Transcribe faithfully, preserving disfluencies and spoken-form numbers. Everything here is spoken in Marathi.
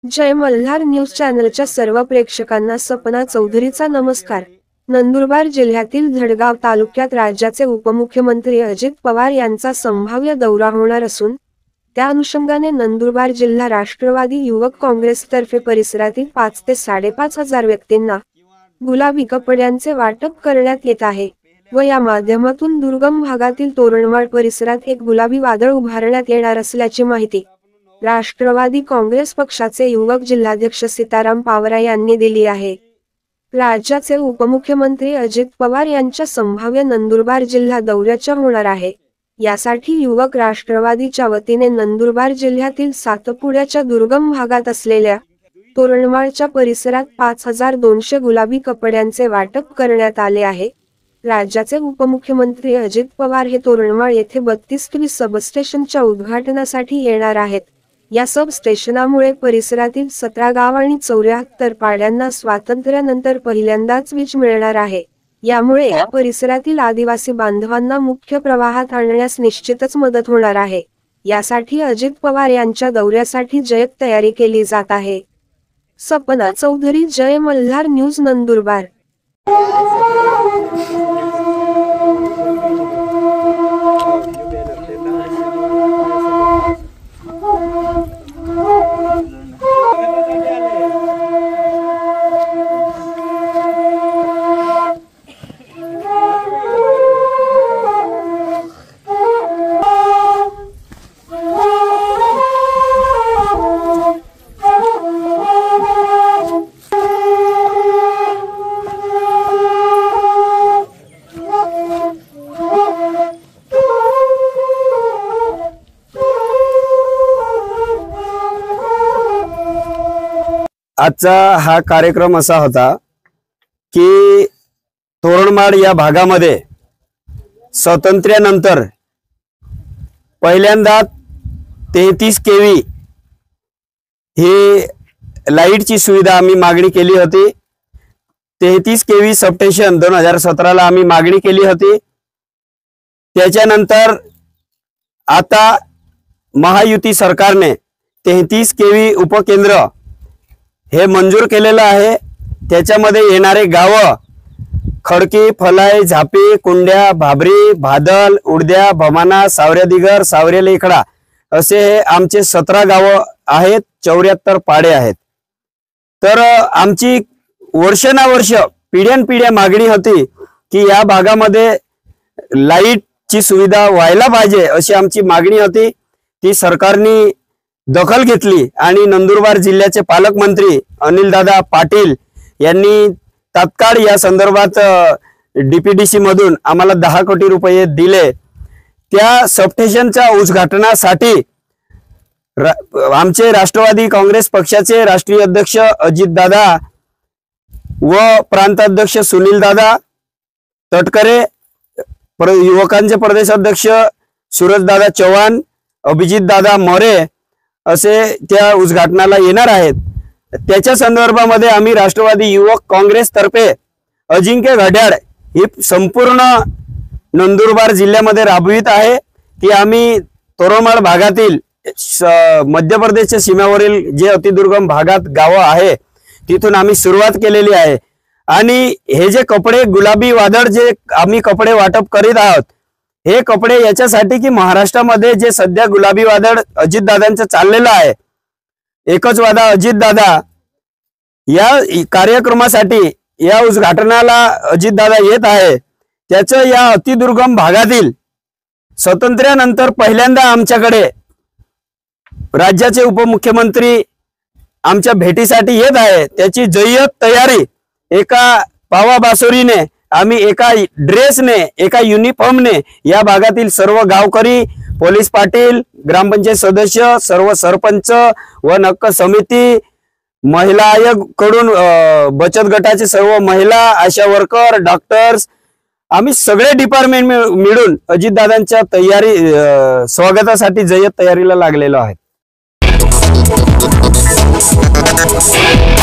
जय मल्हार न्यूज चॅनलच्या सर्व प्रेक्षकांना सपना चौधरीचा नमस्कार। नंदुरबार जिल्ह्यातील धडगाव तालुक्यात राज्याचे उपमुख्यमंत्री अजित पवार यांचा संभाव्य दौरा होणार असून त्या अनुषंगाने नंदुरबार जिल्हा राष्ट्रवादी युवक काँग्रेसतर्फे परिसरातील पाच ते साडेपाच हजार व्यक्तींना गुलाबी कपड्यांचे वाटप करण्यात येत आहे व या माध्यमातून दुर्गम भागातील तोरणमाळ परिसरात एक गुलाबी वादळ उभारण्यात येणार असल्याची माहिती राष्ट्रवादी काँग्रेस पक्षाचे युवक जिल्हाध्यक्ष सीताराम पावरा यांनी दिली आहे। राज्याचे उपमुख्यमंत्री अजित पवार यांच्या संभाव्य नंदुरबार जिल्हा दौऱ्याच्या होणार आहे। यासाठी युवक राष्ट्रवादीच्या वतीने नंदुरबार जिल्ह्यातील सातपुड्याच्या दुर्गम भागात असलेल्या तोरणमाळच्या परिसरात पाच हजार दोनशे गुलाबी कपड्यांचे वाटप करण्यात आले आहे। राज्याचे उपमुख्यमंत्री अजित पवार हे तोरणमाळ येथे बत्तीस केव्ही सबस्टेशनच्या उद्घाटनासाठी येणार आहेत। या सब स्टेशनामुळे परिसरातील सतरा गाव आणि चौऱ्याहत्तर पाड्यांना स्वातंत्र्यानंतर पहिल्यांदाच वीज मिळणार आहे। यामुळे या परिसरातील आदिवासी बांधवांना मुख्य प्रवाहात आणण्यास निश्चितच मदत होणार आहे। यासाठी अजित पवार यांच्या दौऱ्यासाठी जय्यत तयारी केली जात आहे। सपना चौधरी, जय मल्हार न्यूज, नंदुरबार। आजचा हा कार्यक्रम असा होता की तोरणमाळ या भागामध्ये स्वातंत्र्यानंतर पहिल्यांदा तेहतीस केव्ही ही लाईटची सुविधा आम्ही मागणी केली होती। तेहतीस केव्ही सबस्टेशन दोन हजार सतराला आम्ही मागणी केली होती। त्याच्यानंतर आता महायुती सरकारने तेहतीस केव्ही उपकेंद्र हे मंजूर केलेलं आहे। त्याच्यामध्ये येणारे गाव खडकी, फलाई, झापी, कुंड्या, भाबरी, भादल, उडद्या, भमाना, सावऱ्यादिगर, सावरे लेखडा असे हे आमचे सतरा गाव आहेत। चौऱ्याहत्तर पाडे आहेत। तर आमची वर्षानुवर्ष पिढ्यानपिढ्या मागणी होती की या भागामध्ये लाईटची सुविधा व्हायला पाहिजे अशी आमची मागणी होती। ती सरकारने दखल घेतली आणि नंदुरबार जिल्ह्याचे पालकमंत्री अनिल दादा पाटील यांनी तात्काळ या संदर्भात डीपीडीसी मधून आम्हाला दहा कोटी रुपये दिले। त्या सबस्टेशनच्या उद्घाटनासाठी रा, आमचे राष्ट्रवादी काँग्रेस पक्षाचे राष्ट्रीय अध्यक्ष अजित दादा व प्रांताध्यक्ष सुनील दादा तटकरे, युवकांचे प्रदेश अध्यक्ष सूरज दादा चव्हाण, अभिजित दादा मोरे असे त्या उद्घाटनाला येणार आहेत। त्याच्या संदर्भामध्ये आम्ही राष्ट्रवादी युवक काँग्रेस तर्फे अजिंक्य घड्याळ ही संपूर्ण नंदुरबार जिल्ह्यामध्ये राबवित आहे। की आम्ही तोरणमाळ भागातील मध्य प्रदेशच्या सीमेवरील जे अतिदुर्गम भागात गाव आहे तिथून आम्ही सुरुवात केलेली आहे। आणि हे जे कपडे गुलाबी वादळ जे आम्ही कपडे वाटप करीत आहोत हे कपडे याच्यासाठी की महाराष्ट्रामध्ये जे सध्या गुलाबी वादळ अजितदादांचं चाललेलं आहे, एकच वादा अजितदादा या कार्यक्रमासाठी या उद्घाटनाला अजितदादा येत आहे। त्याचं या अतिदुर्गम भागातील स्वातंत्र्यानंतर पहिल्यांदा आमच्याकडे राज्याचे उपमुख्यमंत्री आमच्या भेटीसाठी येत आहे। त्याची जय्यत तयारी एका पावा बासुरीने आम्ही एका ड्रेसने एका युनिफॉर्मने या भागातील सर्व गावकरी, पोलीस पाटील, ग्रामपंचायत सदस्य, सर्व सरपंच व नक्क समिती, महिला आयोग कडून बचत गटाचे सर्व महिला, आशा वर्कर, डॉक्टर्स आम्ही सगळे डिपार्टमेंट मिळून अजितदादांच्या तयारी स्वागतासाठी जय्यत तयारीला लागलेलो आहे।